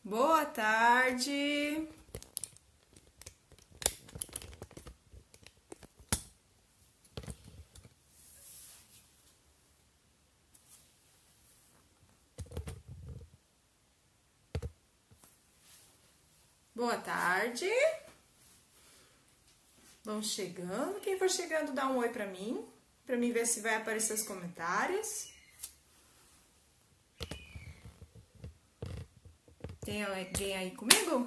Boa tarde. Boa tarde. Vamos chegando. Quem for chegando, dá um oi pra mim ver se vai aparecer os comentários. Tem alguém aí comigo?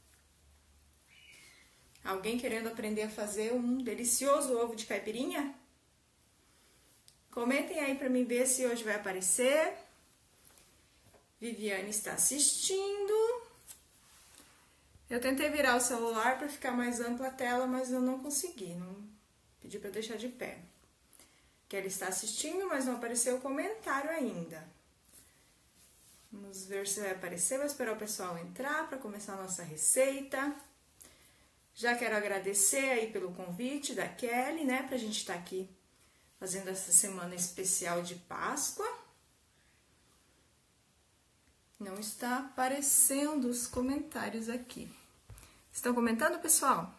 Alguém querendo aprender a fazer um delicioso ovo de caipirinha? Comentem aí pra mim ver se hoje vai aparecer. Viviane está assistindo. Eu tentei virar o celular para ficar mais ampla a tela, mas eu não consegui. Não pedi para deixar de pé. Kelly está assistindo, mas não apareceu o comentário ainda. Vamos ver se vai aparecer. Vou esperar o pessoal entrar para começar a nossa receita. Já quero agradecer aí pelo convite da Kelly, né? Pra gente estar aqui fazendo essa semana especial de Páscoa. Não está aparecendo os comentários aqui. Estão comentando, pessoal?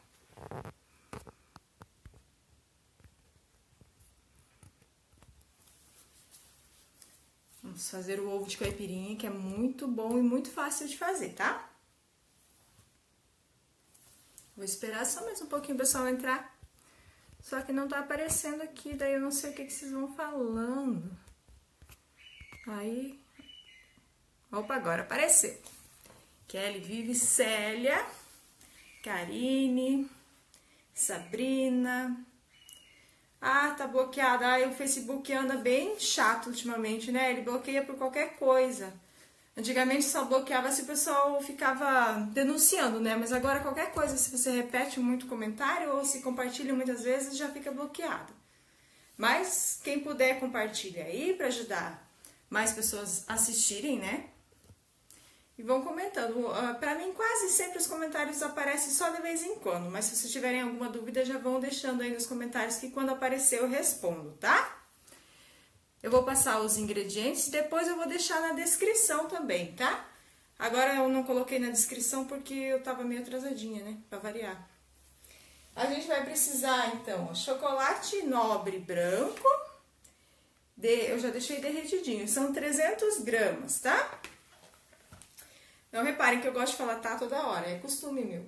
Vamos fazer o ovo de caipirinha, que é muito bom e muito fácil de fazer, tá? Vou esperar só mais um pouquinho o pessoal entrar. Só que não tá aparecendo aqui, daí eu não sei o que vocês vão falando. Aí... Opa, agora apareceu. Kelly, Vivi, Célia, Karine, Sabrina. Ah, tá bloqueada. Ah, o Facebook anda bem chato ultimamente, né? Ele bloqueia por qualquer coisa. Antigamente só bloqueava se o pessoal ficava denunciando, né? Mas agora qualquer coisa, se você repete muito comentário ou se compartilha muitas vezes, já fica bloqueado. Mas quem puder, compartilha aí para ajudar mais pessoas a assistirem, né? E vão comentando. Pra mim, quase sempre os comentários aparecem só de vez em quando. Mas se vocês tiverem alguma dúvida, já vão deixando aí nos comentários que quando aparecer eu respondo, tá? Eu vou passar os ingredientes e depois eu vou deixar na descrição também, tá? Agora eu não coloquei na descrição porque eu tava meio atrasadinha, né? Pra variar. A gente vai precisar, então, chocolate nobre branco. Eu já deixei derretidinho. São 300 gramas, tá? Não reparem que eu gosto de falar tá toda hora, é costume meu.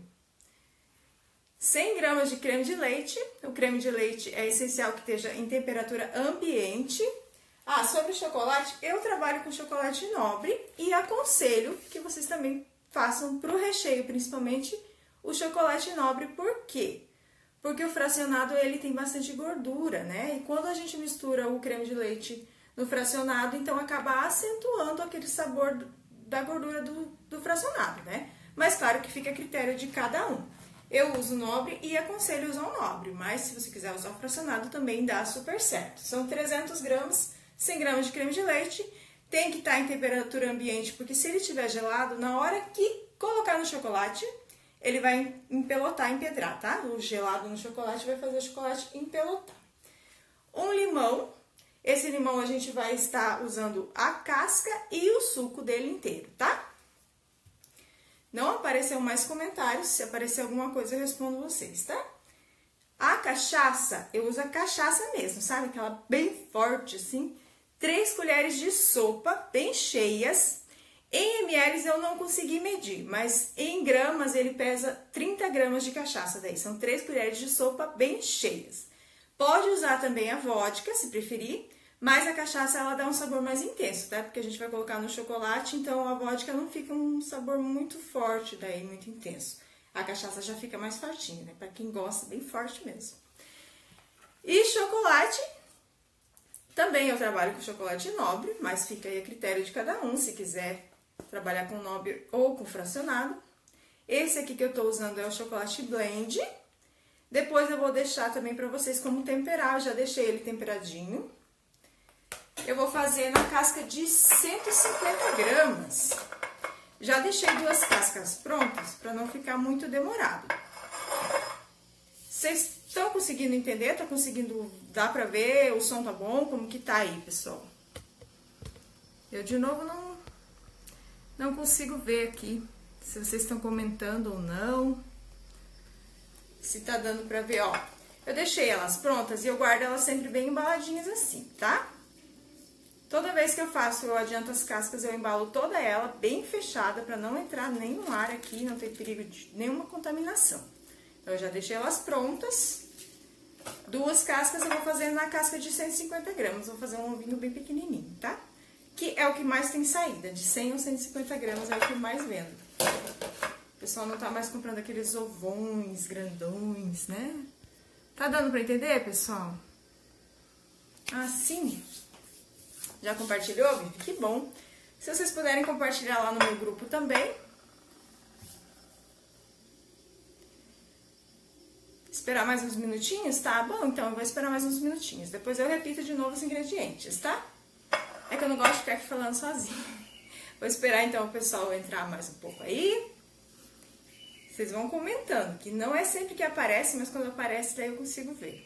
100 gramas de creme de leite. O creme de leite é essencial que esteja em temperatura ambiente. Ah, sobre o chocolate, eu trabalho com chocolate nobre e aconselho que vocês também façam para o recheio, principalmente o chocolate nobre. Por quê? Porque o fracionado ele tem bastante gordura, né? E quando a gente mistura o creme de leite no fracionado, então acaba acentuando aquele sabor da gordura do fracionado, né? Mas claro que fica a critério de cada um. Eu uso nobre e aconselho usar o nobre, mas se você quiser usar o fracionado também dá super certo. São 300 gramas, 100 gramas de creme de leite, tem que estar em temperatura ambiente, porque se ele estiver gelado, na hora que colocar no chocolate, ele vai empelotar, empedrar, tá? O gelado no chocolate vai fazer o chocolate empelotar. Um limão. Esse limão a gente vai estar usando a casca e o suco dele inteiro, tá? Não apareceu mais comentários, se aparecer alguma coisa eu respondo vocês, tá? A cachaça, eu uso a cachaça mesmo, sabe? Aquela bem forte, assim. 3 colheres de sopa, bem cheias. Em ml eu não consegui medir, mas em gramas ele pesa 30 gramas de cachaça, daí são 3 colheres de sopa bem cheias. Pode usar também a vodka, se preferir, mas a cachaça ela dá um sabor mais intenso, tá? Porque a gente vai colocar no chocolate, então a vodka não fica um sabor muito forte, daí muito intenso. A cachaça já fica mais fortinha, né? Pra quem gosta, bem forte mesmo. E chocolate, também eu trabalho com chocolate nobre, mas fica aí a critério de cada um, se quiser trabalhar com nobre ou com fracionado. Esse aqui que eu tô usando é o chocolate blend. Depois eu vou deixar também pra vocês como temperar, eu já deixei ele temperadinho. Eu vou fazer na casca de 150 gramas. Já deixei 2 cascas prontas para não ficar muito demorado. Vocês estão conseguindo entender? Tá conseguindo, dá pra ver? O som tá bom? Como que tá aí, pessoal? Eu de novo não consigo ver aqui. se vocês estão comentando ou não. Se tá dando pra ver, ó. Eu deixei elas prontas e eu guardo elas sempre bem embaladinhas assim, tá? Toda vez que eu faço, eu adianto as cascas, eu embalo toda ela bem fechada pra não entrar nenhum ar aqui, não ter perigo de nenhuma contaminação. Então, eu já deixei elas prontas. 2 cascas eu vou fazer na casca de 150 gramas, vou fazer um ovinho bem pequenininho, tá? Que é o que mais tem saída, de 100 ou 150 gramas é o que eu mais vendo. O pessoal não tá mais comprando aqueles ovões grandões, né? Tá dando pra entender, pessoal? Assim. Já compartilhou, Vivi? Que bom. Se vocês puderem compartilhar lá no meu grupo também. Esperar mais uns minutinhos, tá? Bom, então eu vou esperar mais uns minutinhos. Depois eu repito de novo os ingredientes, tá? É que eu não gosto de ficar aqui falando sozinha. Vou esperar então o pessoal entrar mais um pouco aí. Vocês vão comentando, que não é sempre que aparece, mas quando aparece daí eu consigo ver.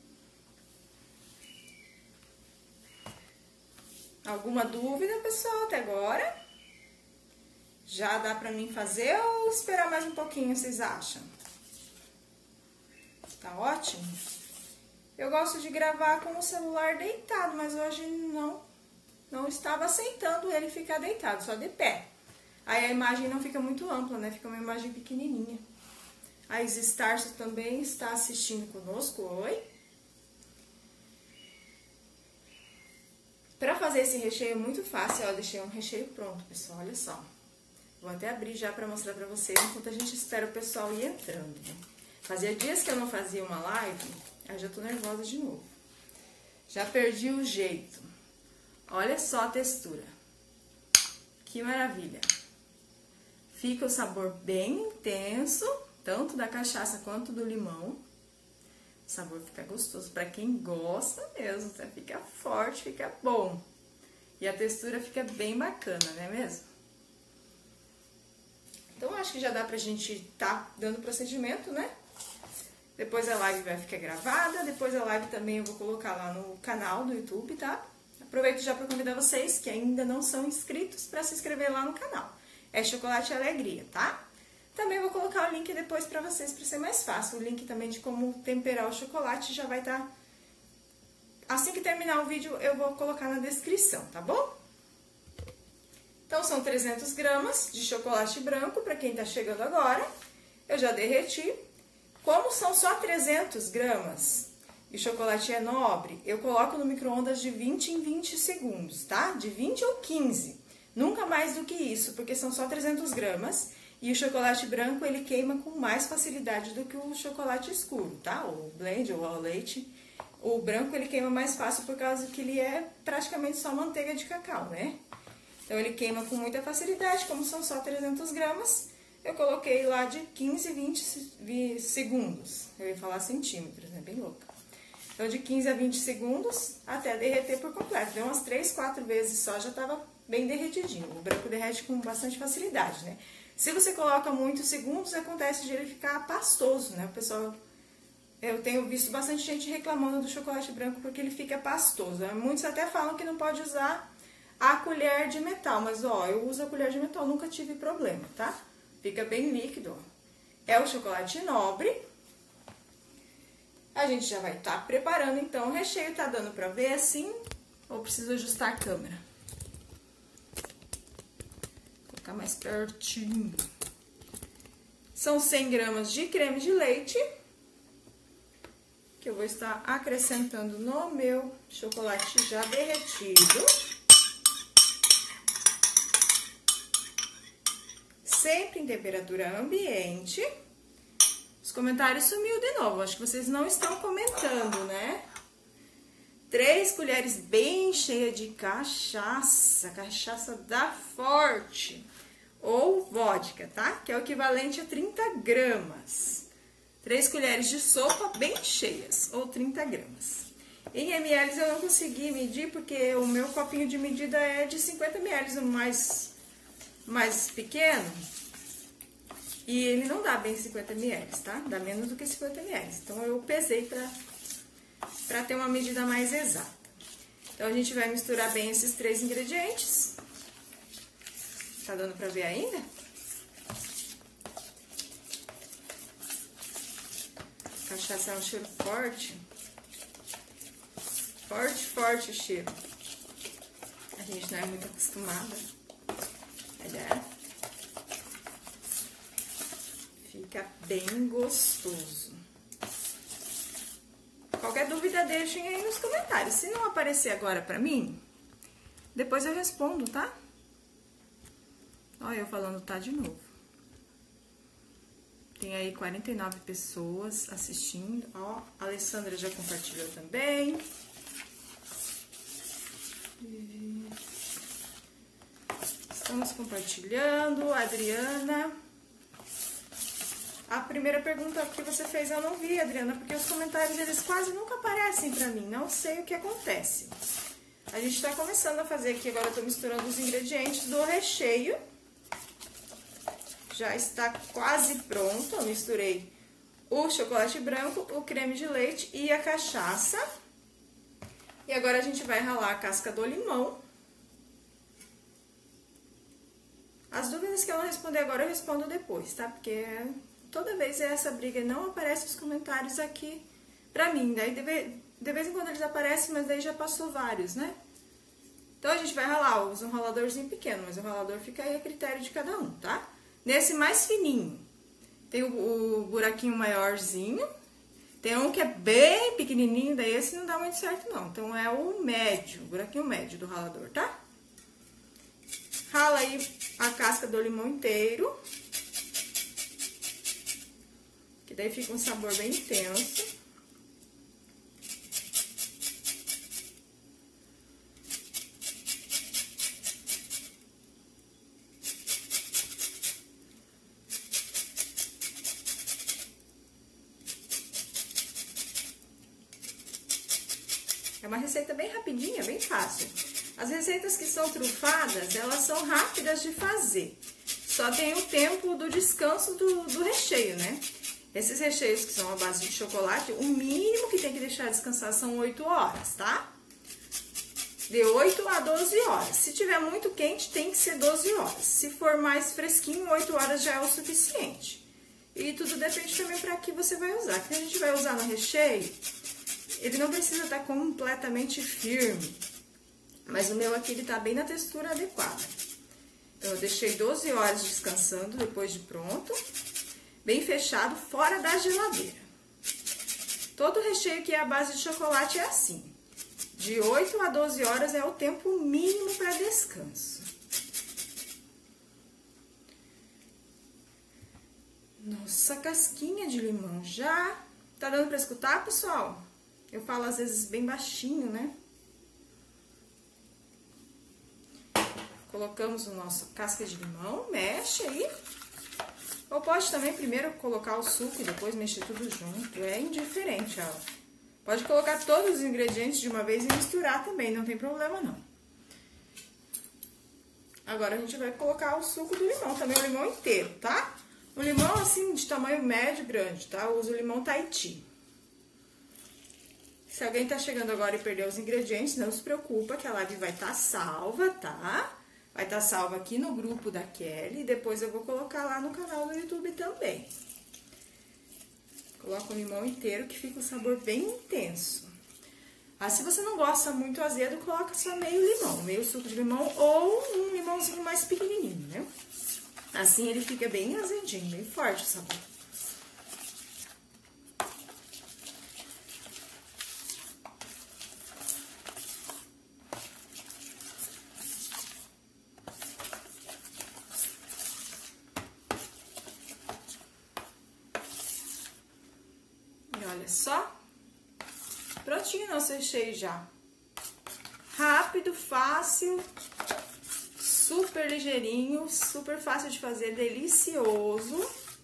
Alguma dúvida, pessoal, até agora? Já dá pra mim fazer ou esperar mais um pouquinho, vocês acham? Tá ótimo? Eu gosto de gravar com o celular deitado, mas hoje não estava aceitando ele ficar deitado, só de pé. Aí a imagem não fica muito ampla, né? Fica uma imagem pequenininha. A Isis Tarso também está assistindo conosco. Oi! Pra fazer esse recheio é muito fácil, ó, eu deixei um recheio pronto, pessoal, olha só. Vou até abrir já pra mostrar pra vocês, enquanto a gente espera o pessoal ir entrando. Fazia dias que eu não fazia uma live, aí já tô nervosa de novo. Já perdi o jeito. Olha só a textura. Que maravilha. Fica o sabor bem intenso, tanto da cachaça quanto do limão. O sabor fica gostoso para quem gosta mesmo, tá? Fica forte, fica bom. E a textura fica bem bacana, não é mesmo? Então, acho que já dá pra gente tá dando procedimento, né? Depois a live vai ficar gravada, depois a live também eu vou colocar lá no canal do YouTube, tá? Aproveito já para convidar vocês que ainda não são inscritos para se inscrever lá no canal. É Chocolate e Alegria, tá? Também vou colocar o link depois para vocês, para ser mais fácil. O link também de como temperar o chocolate já vai estar... Assim que terminar o vídeo, eu vou colocar na descrição, tá bom? Então, são 300 gramas de chocolate branco, para quem tá chegando agora. Eu já derreti. Como são só 300 gramas e o chocolate é nobre, eu coloco no micro-ondas de 20 em 20 segundos, tá? De 20 ou 15. Nunca mais do que isso, porque são só 300 gramas e o chocolate branco ele queima com mais facilidade do que o chocolate escuro, tá? O blend ou ao leite. O branco ele queima mais fácil por causa que ele é praticamente só manteiga de cacau, né? Então ele queima com muita facilidade, como são só 300 gramas, eu coloquei lá de 15 a 20 segundos. Eu ia falar centímetros, né? Bem louca. Então de 15 a 20 segundos até derreter por completo. Deu umas 3, 4 vezes só, já tava bem derretidinho. O branco derrete com bastante facilidade, né? Se você coloca muitos segundos, acontece de ele ficar pastoso, né? O pessoal... Eu tenho visto bastante gente reclamando do chocolate branco porque ele fica pastoso. Muitos até falam que não pode usar a colher de metal, mas ó, eu uso a colher de metal, nunca tive problema, tá? Fica bem líquido, ó. É o chocolate nobre. A gente já vai estar preparando, então, o recheio. Tá dando pra ver assim? Ou preciso ajustar a câmera? Vou colocar mais pertinho. São 100 gramas de creme de leite, que eu vou estar acrescentando no meu chocolate já derretido. Sempre em temperatura ambiente. Os comentários sumiu de novo, acho que vocês não estão comentando, né? 3 colheres bem cheias de cachaça, cachaça da Forte, ou vodka, tá? Que é o equivalente a 30 gramas. 3 colheres de sopa bem cheias, ou 30 gramas. Em ml eu não consegui medir, porque o meu copinho de medida é de 50 ml, o mais pequeno. E ele não dá bem 50 ml, tá? Dá menos do que 50 ml. Então, eu pesei pra ter uma medida mais exata. Então, a gente vai misturar bem esses 3 ingredientes. Tá dando pra ver ainda? cachaça é um cheiro forte. Forte, forte o cheiro. A gente não é muito acostumada. Olha. Fica bem gostoso. Qualquer dúvida, deixem aí nos comentários. Se não aparecer agora pra mim, depois eu respondo, tá? Olha eu falando tá de novo. Tem aí 49 pessoas assistindo. Ó, a Alessandra já compartilhou também. Estamos compartilhando. Adriana. A primeira pergunta que você fez eu não vi, Adriana, porque os comentários eles quase nunca aparecem pra mim. Não sei o que acontece. A gente tá começando a fazer aqui, agora eu tô misturando os ingredientes do recheio. Já está quase pronto. Eu misturei o chocolate branco, o creme de leite e a cachaça. E agora a gente vai ralar a casca do limão. As dúvidas que eu não responder agora, eu respondo depois, tá? Porque toda vez é essa briga, não aparece os comentários aqui pra mim. Daí de vez em quando eles aparecem, mas daí já passou vários, né? Então a gente vai ralar, eu uso um raladorzinho pequeno, mas o ralador fica aí a critério de cada um, tá? Nesse mais fininho, tem o buraquinho maiorzinho, tem um que é bem pequenininho, daí esse não dá muito certo não. Então é o médio, o buraquinho médio do ralador, tá? Rala aí a casca do limão inteiro, que daí fica um sabor bem intenso. É uma receita bem rapidinha, bem fácil. As receitas que são trufadas, elas são rápidas de fazer. Só tem o tempo do descanso do recheio, né? Esses recheios que são à base de chocolate, o mínimo que tem que deixar descansar são 8 horas, tá? De 8 a 12 horas. Se tiver muito quente, tem que ser 12 horas. Se for mais fresquinho, 8 horas já é o suficiente. E tudo depende também para que você vai usar. O que a gente vai usar no recheio, ele não precisa estar completamente firme. Mas o meu aqui, ele tá bem na textura adequada. Então, eu deixei 12 horas descansando depois de pronto. Bem fechado, fora da geladeira. Todo recheio que é à base de chocolate é assim. De 8 a 12 horas é o tempo mínimo para descanso. Nossa, casquinha de limão já. Tá dando para escutar, pessoal? Eu falo às vezes bem baixinho, né? Colocamos o nosso casca de limão, mexe aí. Ou pode também primeiro colocar o suco e depois mexer tudo junto. É indiferente, ó. Pode colocar todos os ingredientes de uma vez e misturar também, não tem problema não. Agora a gente vai colocar o suco do limão, também o limão inteiro, tá? O limão assim de tamanho médio, grande, tá? Eu uso o limão Tahiti. Se alguém tá chegando agora e perdeu os ingredientes, não se preocupa que a live vai estar salva, tá? Vai estar salva aqui no grupo da Kelly e depois eu vou colocar lá no canal do YouTube também. Coloca o limão inteiro que fica um sabor bem intenso. Ah, se você não gosta muito azedo, coloca só meio limão, meio suco de limão ou um limãozinho mais pequenininho, né? Assim ele fica bem azedinho, bem forte o sabor. Olha só, prontinho nosso recheio já. Rápido, fácil, super ligeirinho, super fácil de fazer, delicioso.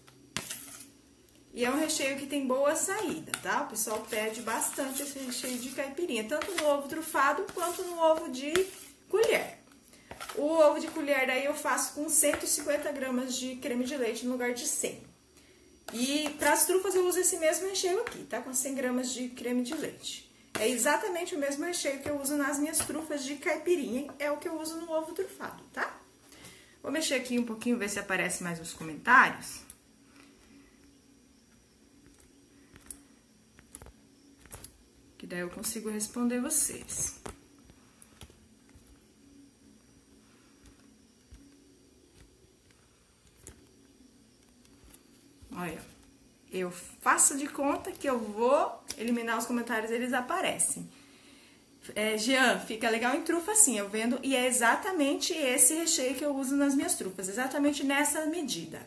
E é um recheio que tem boa saída, tá? O pessoal pede bastante esse recheio de caipirinha, tanto no ovo trufado quanto no ovo de colher. O ovo de colher daí eu faço com 150 gramas de creme de leite no lugar de 100. E para as trufas eu uso esse mesmo recheio aqui, tá? Com 100 gramas de creme de leite. É exatamente o mesmo recheio que eu uso nas minhas trufas de caipirinha, é o que eu uso no ovo trufado, tá? Vou mexer aqui um pouquinho, ver se aparece mais os comentários. que daí eu consigo responder vocês. Olha, eu faço de conta que eu vou eliminar os comentários, eles aparecem. Jean, fica legal em trufa assim, eu vendo, e é exatamente esse recheio que eu uso nas minhas trufas, exatamente nessa medida.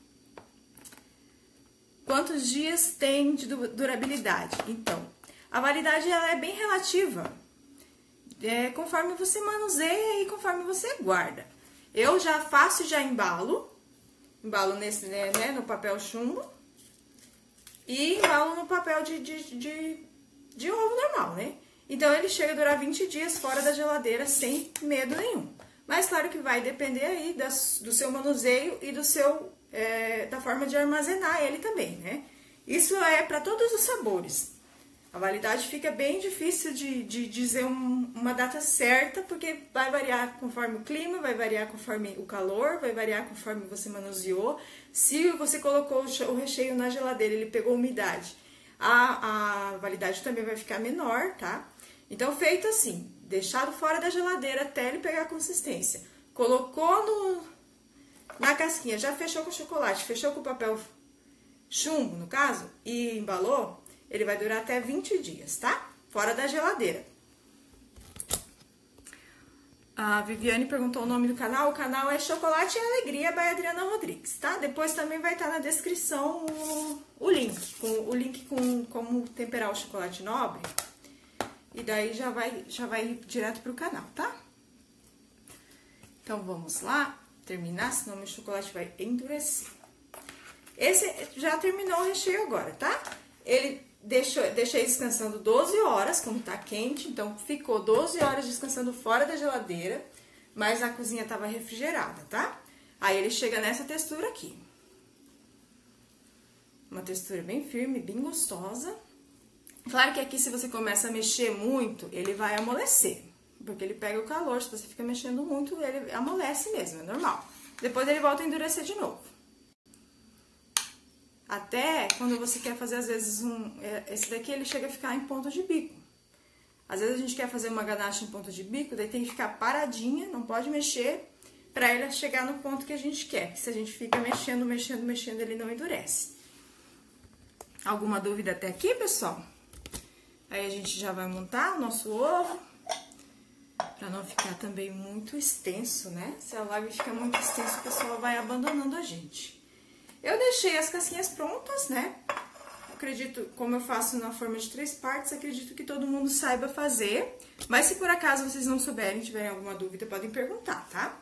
Quantos dias tem de durabilidade? Então, a validade ela é bem relativa, conforme você manuseia e conforme você guarda. Eu já faço e já embalo nesse, no papel chumbo e embalo no papel de ovo normal, né? Então, ele chega a durar 20 dias fora da geladeira sem medo nenhum. Mas, claro que vai depender aí do seu manuseio e da forma de armazenar ele também, né? Isso é para todos os sabores. A validade fica bem difícil de dizer uma data certa, porque vai variar conforme o clima, vai variar conforme o calor, vai variar conforme você manuseou. Se você colocou o recheio na geladeira, ele pegou umidade, a validade também vai ficar menor, tá? Então, feito assim, deixado fora da geladeira até ele pegar a consistência. Colocou na casquinha, já fechou com chocolate, fechou com papel chumbo, no caso, e embalou, ele vai durar até 20 dias, tá? Fora da geladeira. A Viviane perguntou o nome do canal. O canal é Chocolate e Alegria by Adriana Rodrigues, tá? Depois também vai estar na descrição o link com como temperar o chocolate nobre. E daí já vai direto pro canal, tá? Então, vamos lá terminar, senão meu chocolate vai endurecer. Esse já terminou o recheio agora, tá? Deixei descansando 12 horas, como tá quente, então ficou 12 horas descansando fora da geladeira, mas a cozinha tava refrigerada, tá? Aí ele chega nessa textura aqui. Uma textura bem firme, bem gostosa. Claro que aqui, se você começa a mexer muito, ele vai amolecer, porque ele pega o calor. Se você fica mexendo muito, ele amolece mesmo, é normal. Depois ele volta a endurecer de novo. Até quando você quer fazer, às vezes, esse daqui ele chega a ficar em ponto de bico. Às vezes a gente quer fazer uma ganache em ponto de bico, daí tem que ficar paradinha, não pode mexer, pra ele chegar no ponto que a gente quer. Porque se a gente fica mexendo, ele não endurece. Alguma dúvida até aqui, pessoal? Aí a gente já vai montar o nosso ovo, pra não ficar também muito extenso, né? Se a live fica muito extensa, o pessoal vai abandonando a gente. Eu deixei as casquinhas prontas, né? Acredito, como eu faço na forma de 3 partes, acredito que todo mundo saiba fazer. Mas se por acaso vocês não souberem, tiverem alguma dúvida, podem perguntar, tá?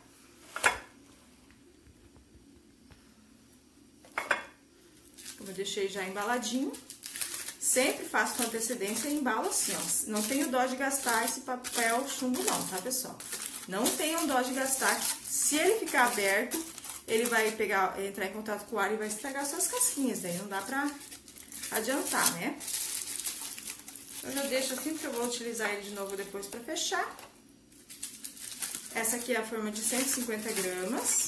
Como eu deixei já embaladinho, sempre faço com antecedência e embalo assim, ó. Não tenho dó de gastar esse papel chumbo não, tá, pessoal? Não tenham dó de gastar. Se ele ficar aberto, ele vai entrar em contato com o ar e vai estragar suas casquinhas, daí não dá pra adiantar, né? Eu já deixo assim, porque eu vou utilizar ele de novo depois pra fechar. Essa aqui é a forma de 150 gramas.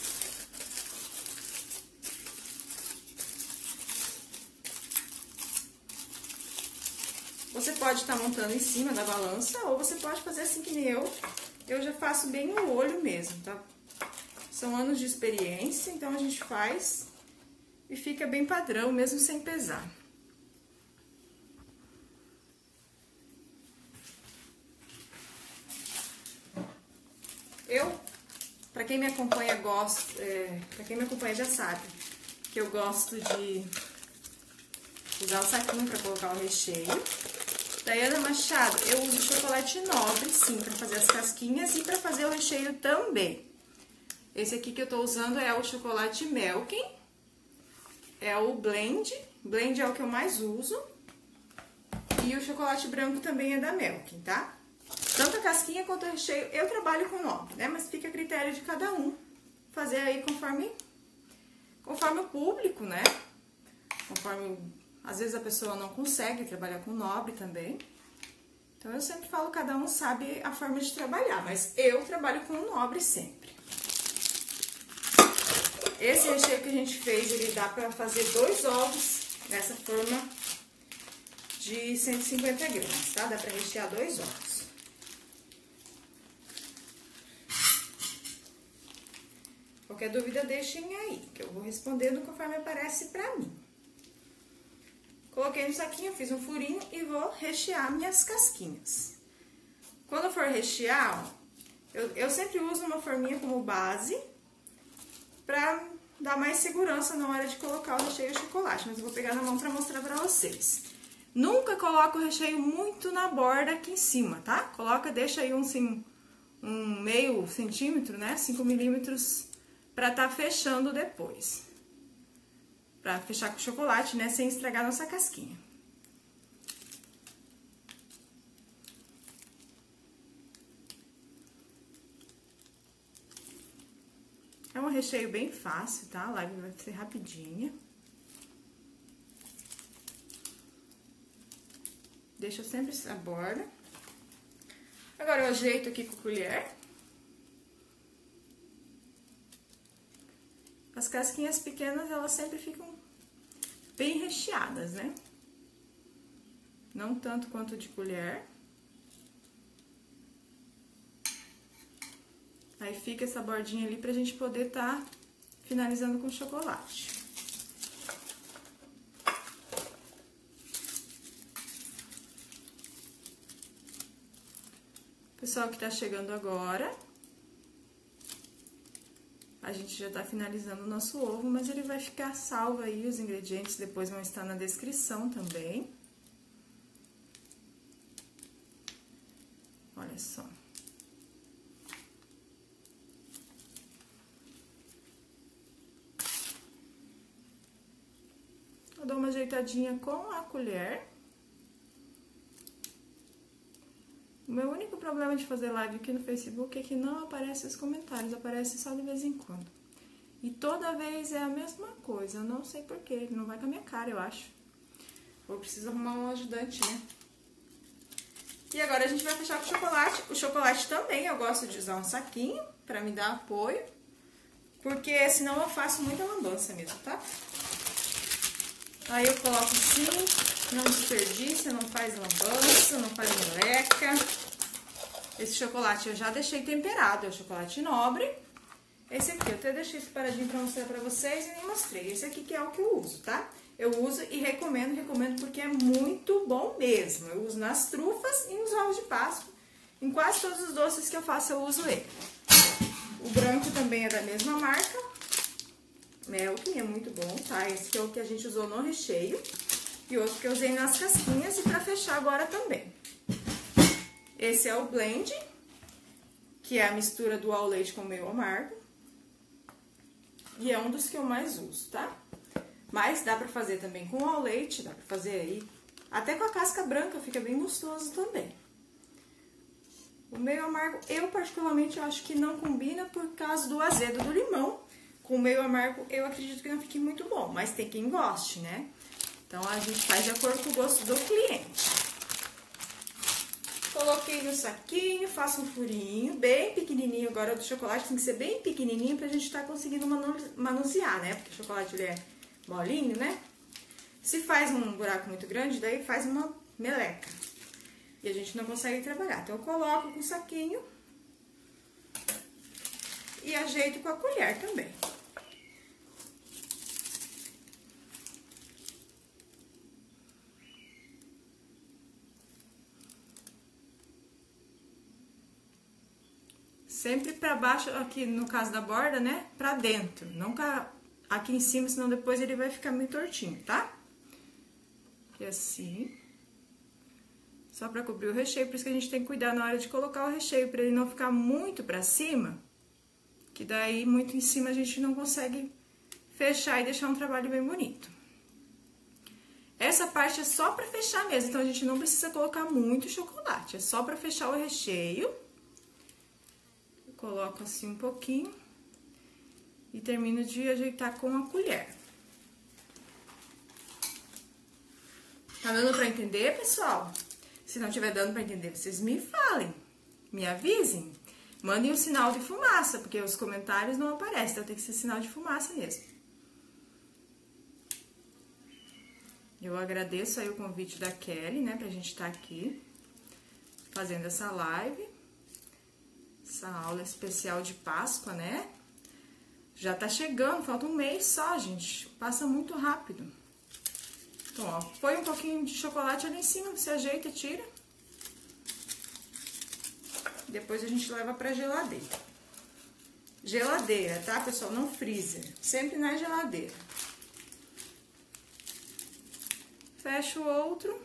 Você pode estar montando em cima da balança, ou você pode fazer assim que nem eu. Eu já faço bem no olho mesmo, tá? São anos de experiência, então a gente faz e fica bem padrão, mesmo sem pesar. Pra quem me acompanha, pra quem me acompanha já sabe que eu gosto de usar o saquinho pra colocar o recheio. Daiana Machado, eu uso chocolate nobre, sim, pra fazer as casquinhas e pra fazer o recheio também. Esse aqui que eu tô usando é o chocolate Melkin, é o Blend é o que eu mais uso, e o chocolate branco também é da Melkin, tá? Tanto a casquinha quanto o recheio, eu trabalho com nobre, né? Mas fica a critério de cada um, fazer aí conforme o público, né? Às vezes a pessoa não consegue trabalhar com nobre também. Então, eu sempre falo, cada um sabe a forma de trabalhar, mas eu trabalho com nobre sempre. Esse recheio que a gente fez, ele dá pra fazer 2 ovos nessa forma de 150 gramas, tá? Dá pra rechear 2 ovos. Qualquer dúvida, deixem aí, que eu vou respondendo conforme aparece pra mim. Coloquei no saquinho, fiz um furinho e vou rechear minhas casquinhas. Quando eu for rechear, ó, eu sempre uso uma forminha como base pra dar mais segurança na hora de colocar o recheio de chocolate, mas eu vou pegar na mão pra mostrar pra vocês. Nunca coloca o recheio muito na borda aqui em cima, tá? Coloca, deixa aí um meio centímetro, né? 5 milímetros pra tá fechando depois. Pra fechar com o chocolate, né? Sem estragar a nossa casquinha. É um recheio bem fácil, tá? A live vai ser rapidinha. Deixa sempre a borda. Agora eu ajeito aqui com a colher. As casquinhas pequenas, elas sempre ficam bem recheadas, né? Não tanto quanto de colher. Aí fica essa bordinha ali pra gente poder tá finalizando com chocolate. Pessoal que tá chegando agora, a gente já tá finalizando o nosso ovo, mas ele vai ficar salvo aí, os ingredientes depois vão estar na descrição também. Olha só. Eu dou uma ajeitadinha com a colher. O meu único problema de fazer live aqui no Facebook é que não aparece os comentários, aparece só de vez em quando. E toda vez é a mesma coisa, eu não sei porquê, não vai com a minha cara, eu acho. Ou preciso arrumar um ajudante, né? E agora a gente vai fechar com o chocolate. O chocolate também eu gosto de usar um saquinho pra me dar apoio, porque senão eu faço muita lambança mesmo, tá? Aí eu coloco assim, não desperdiça, não faz lambança, não faz meleca. Esse chocolate eu já deixei temperado, é o chocolate nobre. Esse aqui eu até deixei separadinho pra mostrar pra vocês e nem mostrei. Esse aqui que é o que eu uso, tá? Eu uso e recomendo porque é muito bom mesmo. Eu uso nas trufas e nos ovos de Páscoa. Em quase todos os doces que eu faço eu uso ele. O branco também é da mesma marca. Melk, é muito bom, tá? Esse que é o que a gente usou no recheio. E outro que eu usei nas casquinhas e pra fechar agora também. Esse é o blend, que é a mistura do ao leite com meio amargo. E é um dos que eu mais uso, tá? Mas dá pra fazer também com ao leite, dá pra fazer aí. Até com a casca branca fica bem gostoso também. O meio amargo, eu particularmente acho que não combina por causa do azedo do limão. Com o meio amargo, eu acredito que não fique muito bom, mas tem quem goste, né? Então, a gente faz de acordo com o gosto do cliente. Coloquei no saquinho, faço um furinho bem pequenininho. Agora, o do chocolate tem que ser bem pequenininho pra gente tá conseguindo manusear, né? Porque o chocolate, ele é molinho, né? Se faz um buraco muito grande, daí faz uma meleca. E a gente não consegue trabalhar. Então, eu coloco com o saquinho e ajeito com a colher também. Sempre pra baixo, aqui no caso da borda, né? Pra dentro, não aqui em cima, senão depois ele vai ficar meio tortinho, tá? E assim. Só pra cobrir o recheio, por isso que a gente tem que cuidar na hora de colocar o recheio, pra ele não ficar muito pra cima, que daí muito em cima a gente não consegue fechar e deixar um trabalho bem bonito. Essa parte é só pra fechar mesmo, então a gente não precisa colocar muito chocolate, é só pra fechar o recheio. Coloco assim um pouquinho e termino de ajeitar com a colher. Tá dando pra entender, pessoal? Se não estiver dando pra entender, vocês me falem, me avisem. Mandem um sinal de fumaça, porque os comentários não aparecem, então tem que ser sinal de fumaça mesmo. Eu agradeço aí o convite da Kelly, né, pra gente estar aqui fazendo essa live, essa aula especial de Páscoa, né? Já tá chegando, falta um mês só, gente, passa muito rápido. Então, ó, põe um pouquinho de chocolate ali em cima, você ajeita e tira. Depois a gente leva pra geladeira. Geladeira, tá, pessoal? Não freezer, sempre na geladeira. Fecha o outro.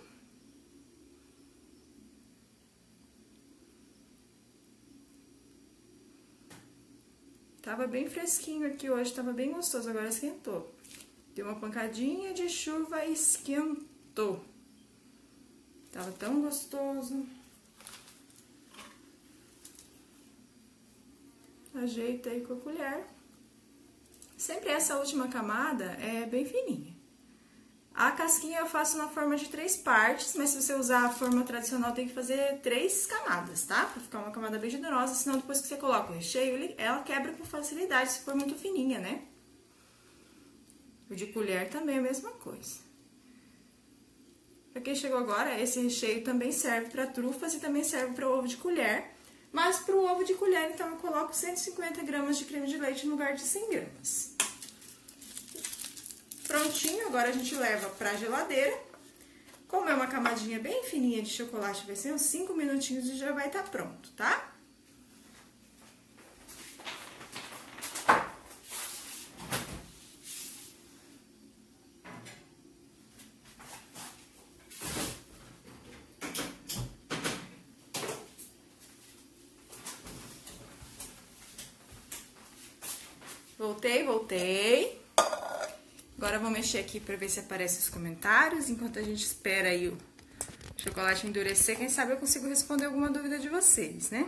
Tava bem fresquinho aqui hoje, tava bem gostoso, agora esquentou. Deu uma pancadinha de chuva e esquentou. Tava tão gostoso. Ajeita aí com a colher. Sempre essa última camada é bem fininha. A casquinha eu faço na forma de 3 partes, mas se você usar a forma tradicional tem que fazer 3 camadas, tá? Pra ficar uma camada bem generosa, senão depois que você coloca o recheio, ela quebra com facilidade se for muito fininha, né? O de colher também é a mesma coisa. Pra quem chegou agora, esse recheio também serve para trufas e também serve para ovo de colher. Mas para o ovo de colher, então, eu coloco 150 gramas de creme de leite no lugar de 100 gramas. Prontinho, agora a gente leva pra geladeira. Como é uma camadinha bem fininha de chocolate, vai ser uns 5 minutinhos e já vai estar pronto, tá? Voltei. Agora eu vou mexer aqui pra ver se aparecem os comentários. Enquanto a gente espera aí o chocolate endurecer, quem sabe eu consigo responder alguma dúvida de vocês, né?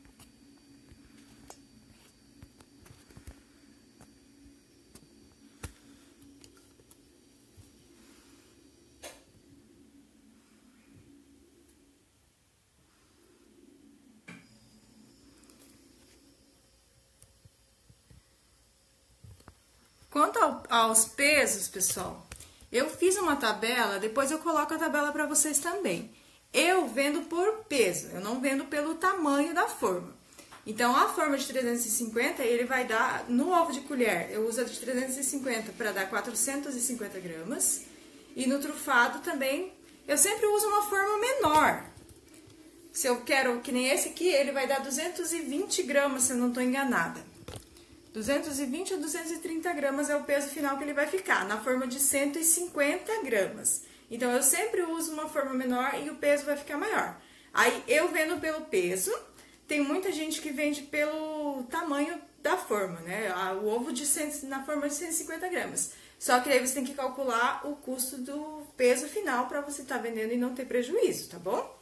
Quanto aos pesos, pessoal, eu fiz uma tabela, depois eu coloco a tabela para vocês também. Eu vendo por peso, eu não vendo pelo tamanho da forma. Então, a forma de 350, ele vai dar, no ovo de colher, eu uso a de 350 para dar 450 gramas. E no trufado também, eu sempre uso uma forma menor. Se eu quero, que nem esse aqui, ele vai dar 220 gramas, se eu não estou enganada. 220 a 230 gramas é o peso final que ele vai ficar, na forma de 150 gramas. Então, eu sempre uso uma forma menor e o peso vai ficar maior. Aí, eu vendo pelo peso, tem muita gente que vende pelo tamanho da forma, né? O ovo na forma de 150 gramas. Só que aí você tem que calcular o custo do peso final para você estar vendendo e não ter prejuízo, tá bom?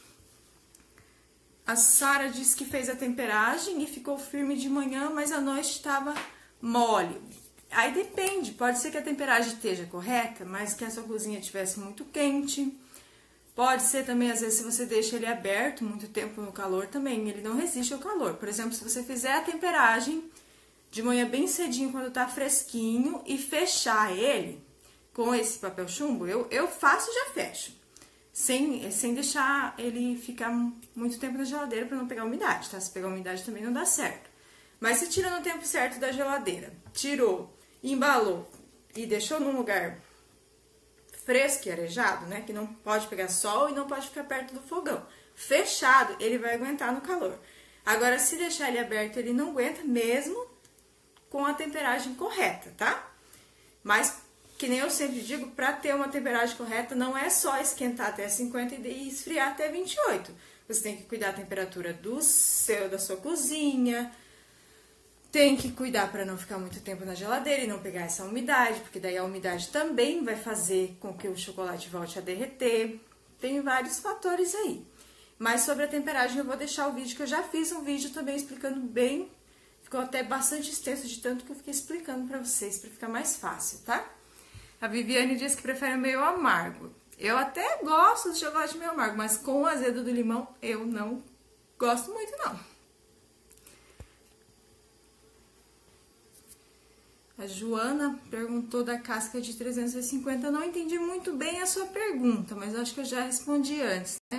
A Sara disse que fez a temperagem e ficou firme de manhã, mas à noite estava mole. Aí depende, pode ser que a temperagem esteja correta, mas que a sua cozinha estivesse muito quente. Pode ser também, às vezes, se você deixa ele aberto muito tempo no calor também, ele não resiste ao calor. Por exemplo, se você fizer a temperagem de manhã bem cedinho, quando tá fresquinho, e fechar ele com esse papel chumbo, eu faço e já fecho. Sem deixar ele ficar muito tempo na geladeira para não pegar umidade, tá? Se pegar umidade também não dá certo. Mas se tira no tempo certo da geladeira, tirou, embalou e deixou num lugar fresco e arejado, né? Que não pode pegar sol e não pode ficar perto do fogão. Fechado, ele vai aguentar no calor. Agora, se deixar ele aberto, ele não aguenta mesmo com a temperagem correta, tá? Mas que nem eu sempre digo, para ter uma temperagem correta, não é só esquentar até 50 e esfriar até 28. Você tem que cuidar da temperatura da sua cozinha, tem que cuidar para não ficar muito tempo na geladeira e não pegar essa umidade, porque daí a umidade também vai fazer com que o chocolate volte a derreter. Tem vários fatores aí. Mas sobre a temperagem eu vou deixar o vídeo, que eu já fiz um vídeo também explicando bem. Ficou até bastante extenso de tanto que eu fiquei explicando para vocês, para ficar mais fácil, tá? A Viviane diz que prefere meio amargo. Eu até gosto de chocolate meio amargo, mas com o azedo do limão eu não gosto muito, não. A Joana perguntou da casca de 350. Eu não entendi muito bem a sua pergunta, mas acho que eu já respondi antes, né?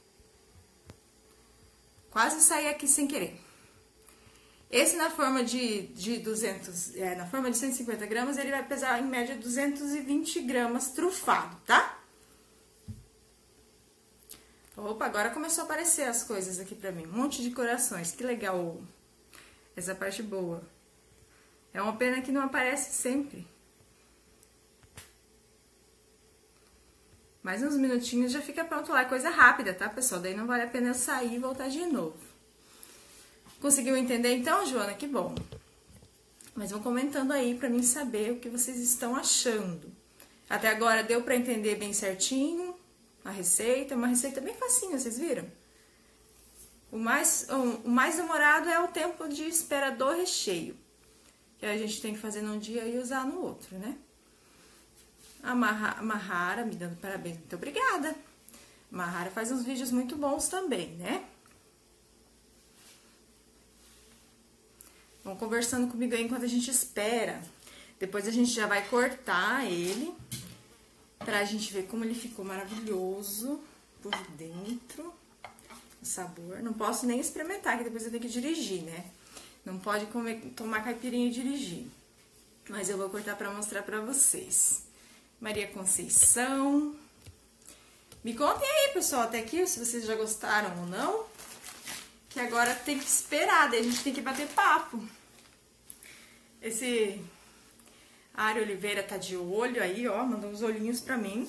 Quase saí aqui sem querer. Esse na forma de 150 gramas, ele vai pesar em média 220 gramas trufado, tá? Opa, agora começou a aparecer as coisas aqui pra mim. Um monte de corações, que legal. Essa parte boa. É uma pena que não aparece sempre. Mais uns minutinhos já fica pronto lá. É coisa rápida, tá, pessoal? Daí não vale a pena eu sair e voltar de novo. Conseguiu entender então, Joana? Que bom. Mas vão comentando aí pra mim saber o que vocês estão achando. Até agora deu pra entender bem certinho a receita. Uma receita bem facinha, vocês viram? O mais demorado é o tempo de espera do recheio. Que a gente tem que fazer num dia e usar no outro, né? A Mahara me dando parabéns, muito obrigada. A Mahara faz uns vídeos muito bons também, né? Vão conversando comigo aí enquanto a gente espera. Depois a gente já vai cortar ele, pra gente ver como ele ficou maravilhoso por dentro. O sabor. Não posso nem experimentar, que depois eu tenho que dirigir, né? Não pode tomar caipirinha e dirigir. Mas eu vou cortar pra mostrar pra vocês. Maria Conceição. Me contem aí, pessoal, até aqui, se vocês já gostaram ou não. Que agora tem que esperar, daí a gente tem que bater papo. Esse Ari Oliveira tá de olho aí, ó, mandou uns olhinhos pra mim.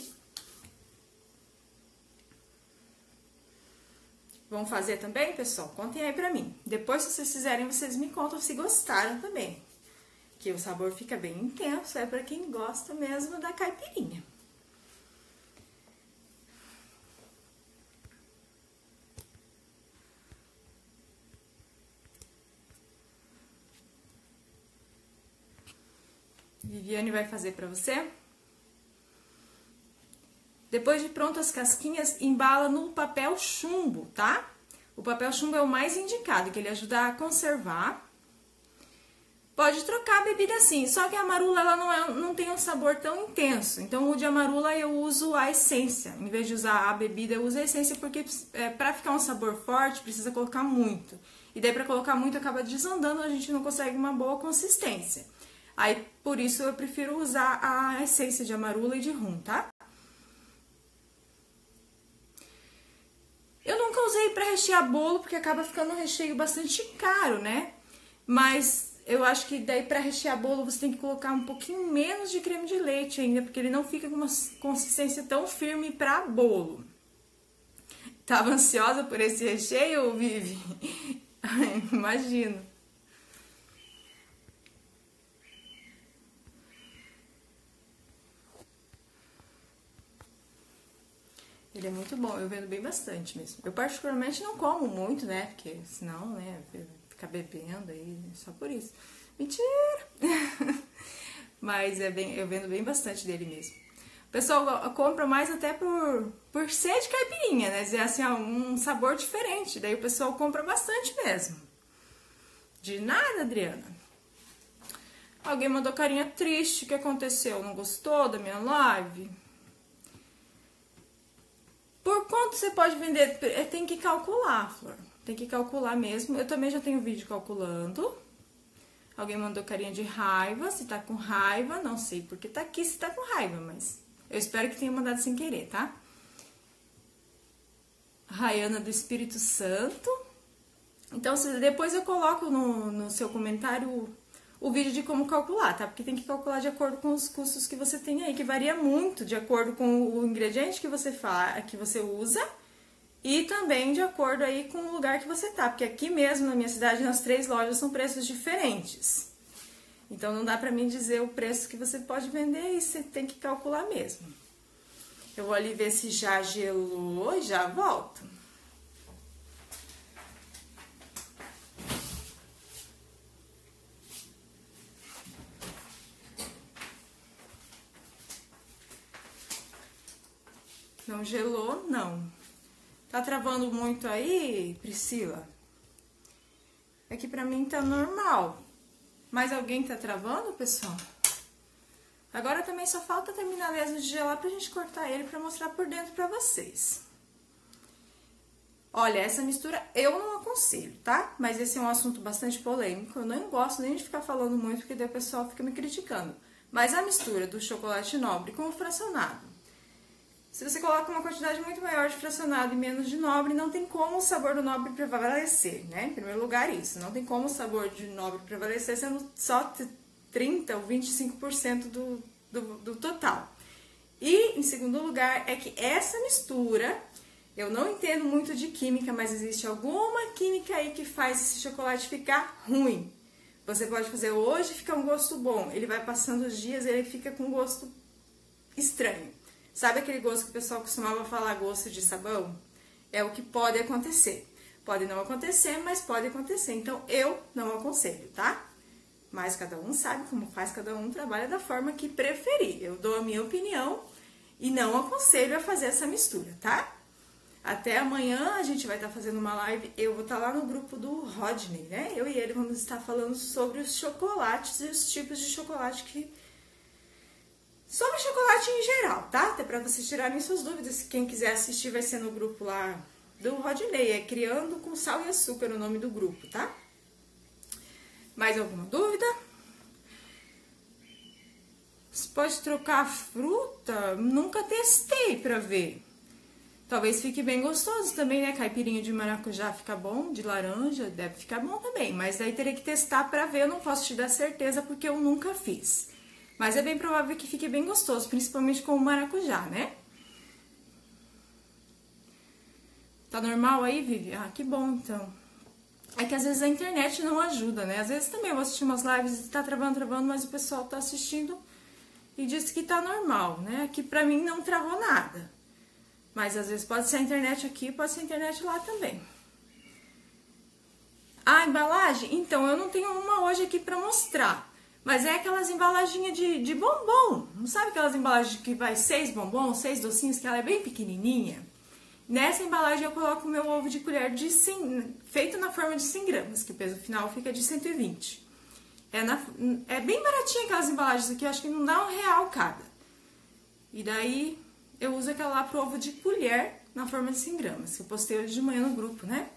Vão fazer também, pessoal? Contem aí pra mim. Depois, se vocês fizerem, vocês me contam se gostaram também. Que o sabor fica bem intenso, é pra quem gosta mesmo da caipirinha. Viviane vai fazer pra você. Depois de pronto as casquinhas, embala no papel chumbo, tá? O papel chumbo é o mais indicado, que ele ajuda a conservar. Pode trocar a bebida assim, só que a marula ela não tem um sabor tão intenso. Então, o de amarula eu uso a essência. Em vez de usar a bebida, eu uso a essência, porque pra ficar um sabor forte, precisa colocar muito. E daí, pra colocar muito, acaba desandando, a gente não consegue uma boa consistência. Aí, por isso, eu prefiro usar a essência de amarula e de rum, tá? Eu nunca usei pra rechear bolo, porque acaba ficando um recheio bastante caro, né? Mas eu acho que daí pra rechear bolo você tem que colocar um pouquinho menos de creme de leite ainda, porque ele não fica com uma consistência tão firme pra bolo. Tava ansiosa por esse recheio, Vivi? Imagino. Ele é muito bom, eu vendo bem bastante mesmo. Eu particularmente não como muito, né? Porque senão, né, ficar bebendo aí, só por isso. Mentira! Mas eu vendo bem bastante dele mesmo. O pessoal compra mais até por ser de caipirinha, né? Dizer assim, um sabor diferente. Daí o pessoal compra bastante mesmo. De nada, Adriana. Alguém mandou carinha triste, o que aconteceu? Não gostou da minha live? Por quanto você pode vender? Tem que calcular, Flor. Tem que calcular mesmo. Eu também já tenho vídeo calculando. Alguém mandou carinha de raiva. Se tá com raiva, não sei porque tá aqui se tá com raiva, mas eu espero que tenha mandado sem querer, tá? Rayana do Espírito Santo. Então, depois eu coloco no seu comentário o vídeo de como calcular, tá? Porque tem que calcular de acordo com os custos que você tem aí, que varia muito de acordo com o ingrediente que você usa e também de acordo aí com o lugar que você tá. Porque aqui mesmo na minha cidade, nas 3 lojas, são preços diferentes. Então, não dá pra mim dizer o preço que você pode vender e você tem que calcular mesmo. Eu vou ali ver se já gelou e já volto. Não gelou, não. Tá travando muito aí, Priscila? É que pra mim tá normal. Mas alguém tá travando, pessoal? Agora também só falta terminar mesmo de gelar pra gente cortar ele pra mostrar por dentro pra vocês. Olha, essa mistura eu não aconselho, tá? Mas esse é um assunto bastante polêmico, eu não gosto nem de ficar falando muito, porque daí o pessoal fica me criticando. Mas a mistura do chocolate nobre com o fracionado, se você coloca uma quantidade muito maior de fracionado e menos de nobre, não tem como o sabor do nobre prevalecer, né? Em primeiro lugar isso, não tem como o sabor de nobre prevalecer sendo só 30 ou 25% do total. E, em segundo lugar, é que essa mistura... Eu não entendo muito de química, mas existe alguma química aí que faz esse chocolate ficar ruim. Você pode fazer hoje e fica um gosto bom. Ele vai passando os dias e ele fica com um gosto estranho. Sabe aquele gosto que o pessoal costumava falar gosto de sabão? É o que pode acontecer. Pode não acontecer, mas pode acontecer. Então, eu não aconselho, tá? Mas cada um sabe como faz, cada um trabalha da forma que preferir. Eu dou a minha opinião e não aconselho a fazer essa mistura, tá? Até amanhã a gente vai estar fazendo uma live, eu vou estar lá no grupo do Rodney, né? Eu e ele vamos estar falando sobre os chocolates e os tipos de chocolate que... Sobre chocolate em geral, tá? Até pra vocês tirarem suas dúvidas, quem quiser assistir vai ser no grupo lá do Rodney, é Criando com Sal e Açúcar o nome do grupo, tá? Mais alguma dúvida? Você pode trocar a fruta? Nunca testei pra ver. Talvez fique bem gostoso também, né? Caipirinha de maracujá fica bom, de laranja deve ficar bom também. Mas daí teria que testar pra ver, eu não posso te dar certeza porque eu nunca fiz. Mas é bem provável que fique bem gostoso, principalmente com o maracujá, né? Tá normal aí, Vivi? Ah, que bom então. É que às vezes a internet não ajuda, né? Às vezes também eu vou assistir umas lives e tá travando, mas o pessoal tá assistindo e diz que tá normal, né? Aqui pra mim não travou nada. Mas às vezes pode ser a internet aqui, pode ser a internet lá também. A embalagem? Então, eu não tenho uma hoje aqui pra mostrar. Mas é aquelas embalaginhas de bombom. Não sabe aquelas embalagens que vai 6 bombons, 6 docinhos, que ela é bem pequenininha? Nessa embalagem eu coloco o meu ovo de colher de 100, feito na forma de 100 gramas, que o peso final fica de 120. É bem baratinha aquelas embalagens aqui, eu acho que não dá R$1 cada. E daí... eu uso aquela lá pro ovo de colher na forma de 100 gramas, que eu postei hoje de manhã no grupo, né?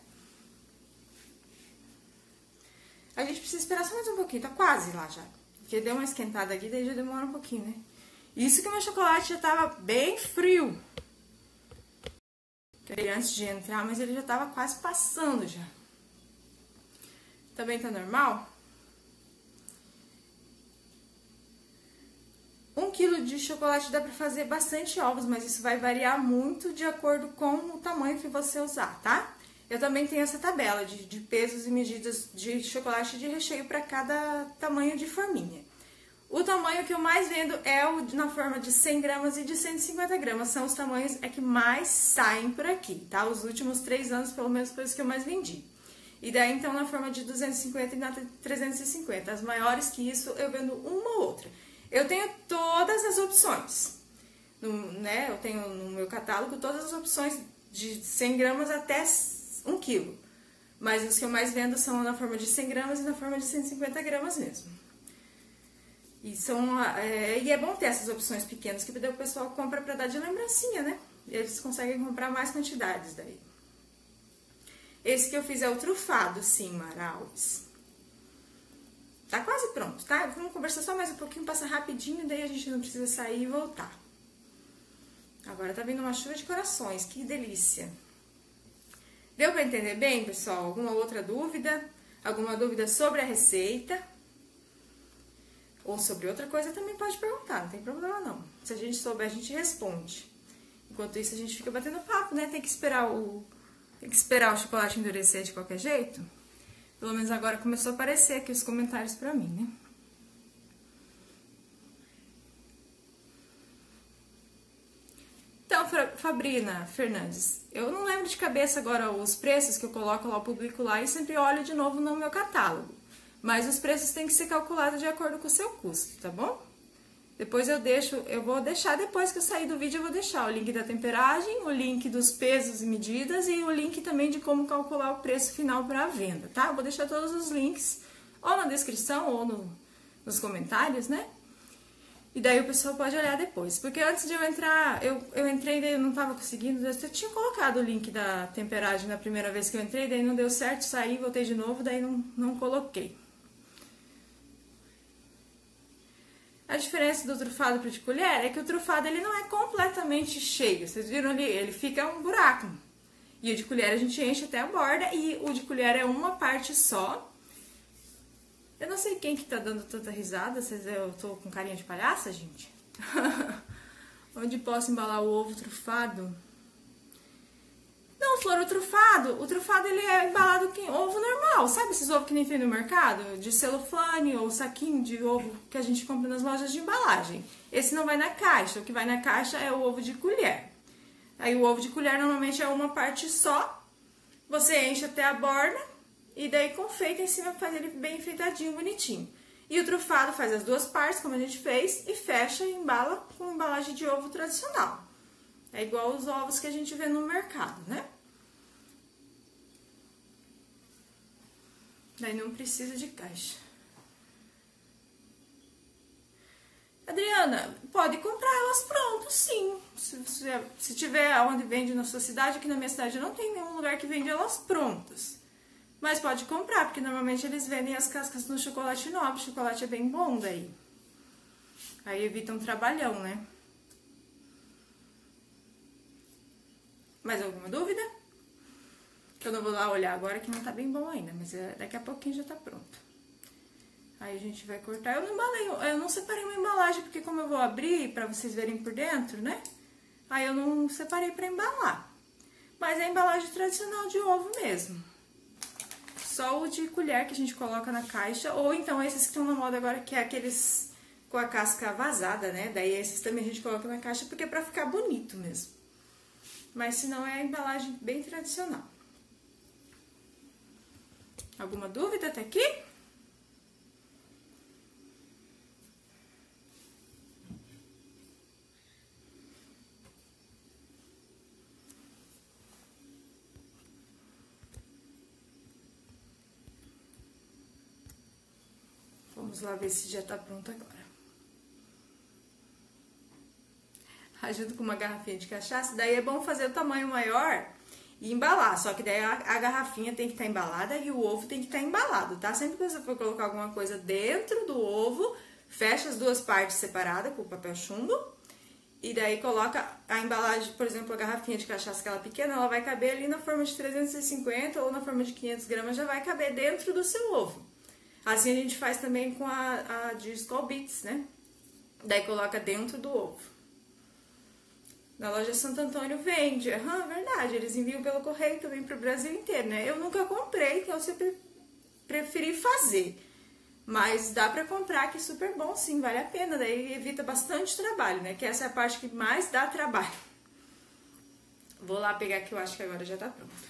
A gente precisa esperar só mais um pouquinho, tá quase lá já. Porque deu uma esquentada aqui, daí já demora um pouquinho, né? Isso que o meu chocolate já tava bem frio. Antes de entrar, mas ele já tava quase passando já. Também tá normal? 1 quilo de chocolate dá pra fazer bastante ovos, mas isso vai variar muito de acordo com o tamanho que você usar, tá? Eu também tenho essa tabela de pesos e medidas de chocolate de recheio para cada tamanho de forminha. O tamanho que eu mais vendo é o na forma de 100 gramas e de 150 gramas. São os tamanhos que mais saem por aqui, tá? Os últimos 3 anos, pelo menos, foi os que eu mais vendi. E daí, então, na forma de 250 e na 350. As maiores que isso, eu vendo uma ou outra. Eu tenho todas as opções, né? Eu tenho no meu catálogo todas as opções de 100 gramas até 1 quilo. Mas os que eu mais vendo são na forma de 100 gramas e na forma de 150 gramas mesmo. E é bom ter essas opções pequenas, que daí o pessoal compra pra dar de lembrancinha, né? E eles conseguem comprar mais quantidades daí. Esse que eu fiz é o trufado, sim, Maraus. Tá quase pronto, tá? Vamos conversar só mais um pouquinho, passa rapidinho, daí a gente não precisa sair e voltar. Agora tá vindo uma chuva de corações, que delícia. Deu pra entender bem, pessoal? Alguma outra dúvida? Alguma dúvida sobre a receita? Ou sobre outra coisa também pode perguntar, não tem problema não. Se a gente souber, a gente responde. Enquanto isso, a gente fica batendo papo, né? Tem que esperar o chocolate endurecer de qualquer jeito. Pelo menos agora começou a aparecer aqui os comentários pra mim, né? Então, Fabrina Fernandes, eu não lembro de cabeça agora os preços que eu coloco lá, eu publico lá e sempre olho de novo no meu catálogo. Mas os preços têm que ser calculados de acordo com o seu custo, tá bom? Depois eu vou deixar, depois que eu sair do vídeo, eu vou deixar o link da temperagem, o link dos pesos e medidas e o link também de como calcular o preço final para a venda, tá? Eu vou deixar todos os links ou na descrição ou nos comentários, né? E daí o pessoal pode olhar depois. Porque antes de eu entrar, eu entrei e eu não tava conseguindo. Eu tinha colocado o link da temperagem na primeira vez que eu entrei, daí não deu certo, saí, voltei de novo, daí não coloquei. A diferença do trufado pro de colher é que o trufado ele não é completamente cheio. Vocês viram ali? Ele fica um buraco. E o de colher a gente enche até a borda e o de colher é uma parte só. Eu não sei quem que tá dando tanta risada, eu tô com carinha de palhaça, gente? Onde posso embalar o ovo trufado? Não, Flor, o trufado ele é embalado com ovo normal, sabe esses ovos que nem tem no mercado? De celofane ou saquinho de ovo que a gente compra nas lojas de embalagem. Esse não vai na caixa, o que vai na caixa é o ovo de colher. Aí o ovo de colher normalmente é uma parte só, você enche até a borda e daí confeita em cima para fazer ele bem enfeitadinho, bonitinho. E o trufado faz as duas partes, como a gente fez, e fecha e embala com embalagem de ovo tradicional. É igual os ovos que a gente vê no mercado, né? Daí não precisa de caixa. Adriana, pode comprar elas prontas, sim. Se tiver onde vende na sua cidade, aqui na minha cidade não tem nenhum lugar que vende elas prontas. Mas pode comprar, porque normalmente eles vendem as cascas no chocolate nobre. O chocolate é bem bom daí. Aí evita um trabalhão, né? Mais alguma dúvida? Eu não vou lá olhar agora que não tá bem bom ainda, mas daqui a pouquinho já tá pronto. Aí a gente vai cortar. Eu não embalei, eu não separei uma embalagem, porque como eu vou abrir pra vocês verem por dentro, né? Aí eu não separei pra embalar. Mas é a embalagem tradicional de ovo mesmo. Só o de colher que a gente coloca na caixa, ou então esses que estão na moda agora, que é aqueles com a casca vazada, né? Daí esses também a gente coloca na caixa, porque é pra ficar bonito mesmo. Mas se não, é a embalagem bem tradicional. Alguma dúvida até aqui? Vamos lá ver se já tá pronto agora. Junto com uma garrafinha de cachaça, daí é bom fazer o tamanho maior e embalar, só que daí a garrafinha tem que estar embalada e o ovo tem que estar embalado, tá? Sempre que você for colocar alguma coisa dentro do ovo, fecha as duas partes separadas com o papel chumbo e daí coloca a embalagem, por exemplo, a garrafinha de cachaça, aquela pequena, ela vai caber ali na forma de 350 ou na forma de 500 gramas, já vai caber dentro do seu ovo. Assim a gente faz também com a de Skol Beats, né? Daí coloca dentro do ovo. Na loja Santo Antônio vende, verdade, eles enviam pelo correio também para o Brasil inteiro, né? Eu nunca comprei, então eu sempre preferi fazer. Mas dá para comprar, que é super bom, sim, vale a pena, daí evita bastante trabalho, né? Que essa é a parte que mais dá trabalho. Vou lá pegar que eu acho que agora já tá pronto.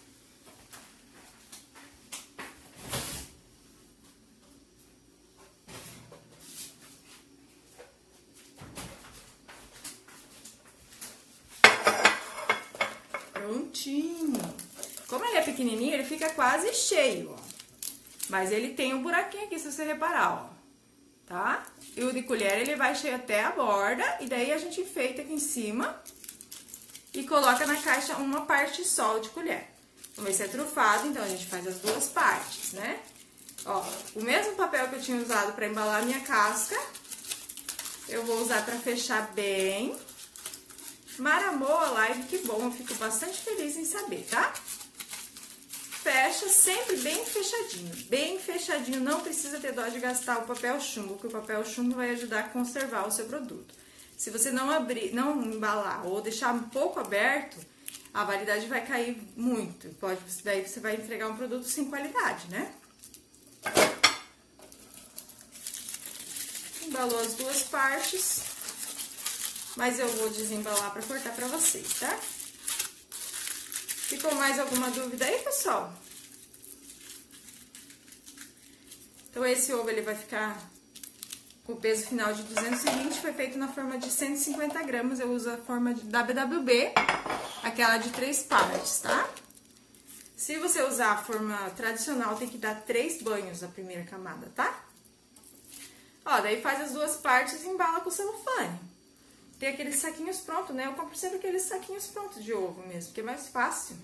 Prontinho. Como ele é pequenininho, ele fica quase cheio, ó. Mas ele tem um buraquinho aqui, se você reparar, ó. Tá? E o de colher, ele vai cheio até a borda. E daí a gente enfeita aqui em cima. E coloca na caixa uma parte só de colher. Vamos ver se é trufado, então a gente faz as duas partes, né? Ó, o mesmo papel que eu tinha usado pra embalar a minha casca, eu vou usar pra fechar bem. Maramou a live, que bom, eu fico bastante feliz em saber, tá? Fecha sempre bem fechadinho, não precisa ter dó de gastar o papel chumbo, porque o papel chumbo vai ajudar a conservar o seu produto. Se você não abrir, não embalar ou deixar um pouco aberto, a validade vai cair muito, daí você vai entregar um produto sem qualidade, né? Embalou as duas partes. Mas eu vou desembalar para cortar para vocês, tá? Ficou mais alguma dúvida aí, pessoal? Então, esse ovo, ele vai ficar com o peso final de 220, foi feito na forma de 150 gramas. Eu uso a forma de WWB, aquela de 3 partes, tá? Se você usar a forma tradicional, tem que dar 3 banhos a primeira camada, tá? Ó, daí faz as duas partes e embala com celofane. Tem aqueles saquinhos prontos, né? Eu compro sempre aqueles saquinhos prontos de ovo mesmo, que é mais fácil.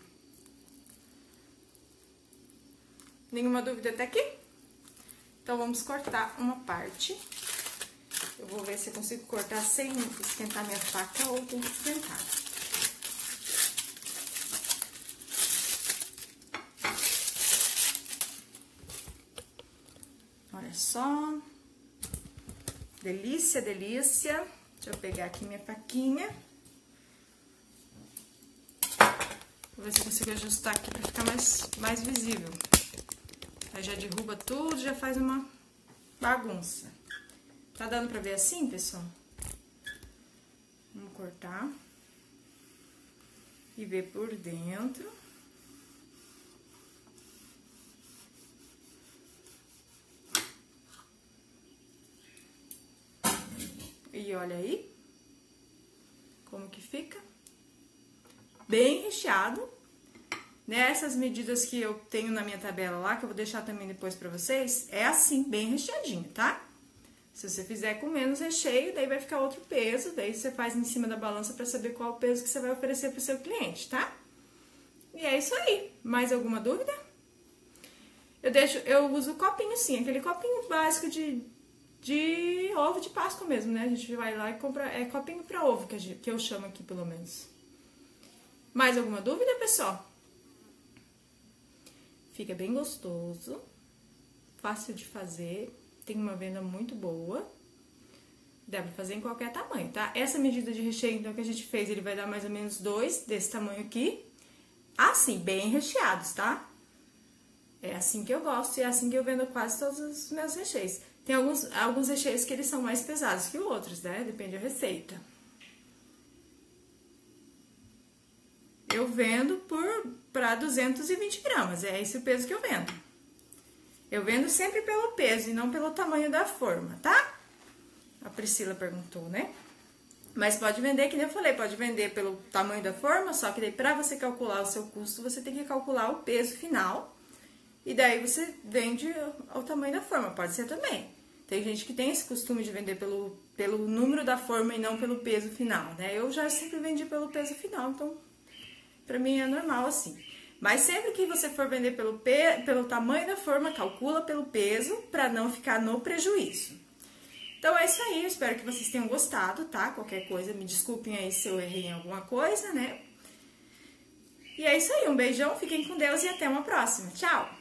Nenhuma dúvida até aqui? Então, vamos cortar uma parte. Eu vou ver se eu consigo cortar sem esquentar minha faca ou tem que esquentar. Olha só. Delícia, delícia. Deixa eu pegar aqui minha faquinha. Vou ver se eu consigo ajustar aqui pra ficar mais visível. Aí já derruba tudo, já faz uma bagunça. Tá dando pra ver assim, pessoal? Vamos cortar. E ver por dentro. E olha aí. Como que fica. Bem recheado. Nessas medidas que eu tenho na minha tabela lá, que eu vou deixar também depois pra vocês, é assim, bem recheadinho, tá? Se você fizer com menos recheio, daí vai ficar outro peso, daí você faz em cima da balança pra saber qual o peso que você vai oferecer pro seu cliente, tá? E é isso aí. Mais alguma dúvida? Eu uso copinho sim, aquele copinho básico de ovo de Páscoa mesmo, né? A gente vai lá e compra, é copinho pra ovo que eu chamo aqui, pelo menos. Mais alguma dúvida, pessoal? Fica bem gostoso, fácil de fazer, tem uma venda muito boa, dá pra fazer em qualquer tamanho, tá? Essa medida de recheio, então, que a gente fez, ele vai dar mais ou menos 2 desse tamanho aqui, assim, bem recheados, tá? É assim que eu gosto e é assim que eu vendo quase todos os meus recheios. Tem alguns recheios que eles são mais pesados que outros, né? Depende da receita. Eu vendo para 220 gramas, é esse o peso que eu vendo. Eu vendo sempre pelo peso e não pelo tamanho da forma, tá? A Priscila perguntou, né? Mas pode vender, que nem eu falei, pode vender pelo tamanho da forma, só que daí pra você calcular o seu custo, você tem que calcular o peso final. E daí você vende ao tamanho da forma, pode ser também. Tem gente que tem esse costume de vender pelo número da forma e não pelo peso final, né? Eu já sempre vendi pelo peso final, então... Pra mim é normal assim. Mas sempre que você for vender pelo tamanho da forma, calcula pelo peso pra não ficar no prejuízo. Então é isso aí, eu espero que vocês tenham gostado, tá? Qualquer coisa, me desculpem aí se eu errei em alguma coisa, né? E é isso aí, um beijão, fiquem com Deus e até uma próxima. Tchau!